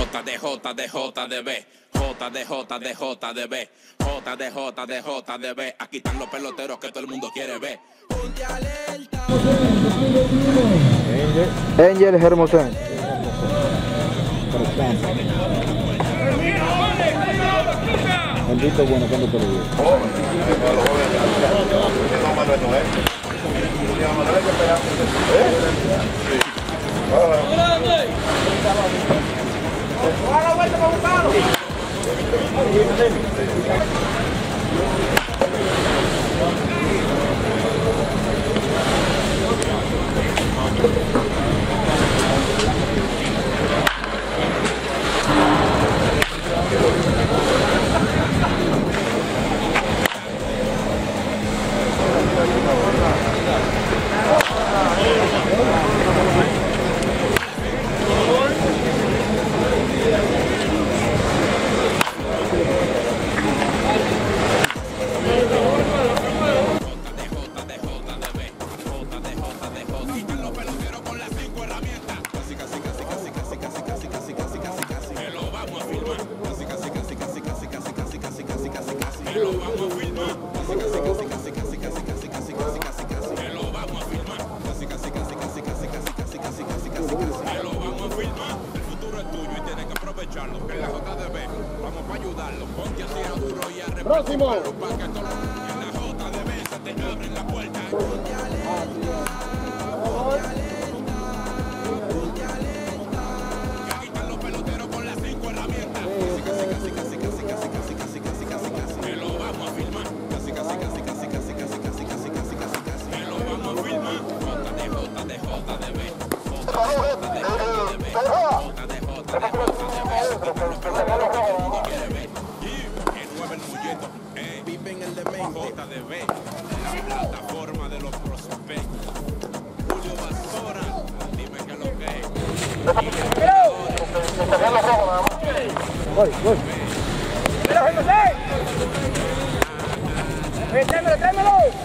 JDB. Aquí están los peloteros que todo el mundo quiere ver. Ponte alerta. Angel Hermosen. Bendito bueno cuando te lo digo. En la JDB, vamos para ayudarlo. Ponte a tirar duro y a repartir Próximo. para que en la JDB se te abren la puerta. Ponte alerta, ponte alerta. Aquí están los peloteros con las 5 herramientas. Casi. Me lo vamos a filmar. Casi. Me lo vamos a filmar. JDB. Vive en el demente. JDB, la plataforma de los prospectos. Julio Bastora, dime que lo que es. ¡Tráemelo!